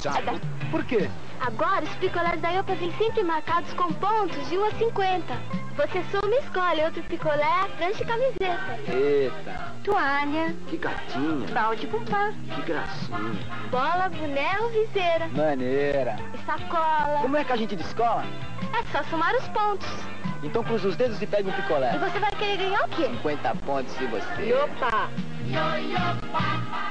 Por quê? Agora os picolés da Iopa vêm sempre marcados com pontos de 1 a 50. Você soma e escolhe outro picolé, prancha e camiseta. Eita, Toalha, que gatinha, balde com pá, que gracinha. bola, boné ou viseira. Maneira. E sacola. Como é que a gente descola? É só somar os pontos. Então cruza os dedos e pega um E picolé. você vai querer ganhar o quê? 50 pontos se você... Opa!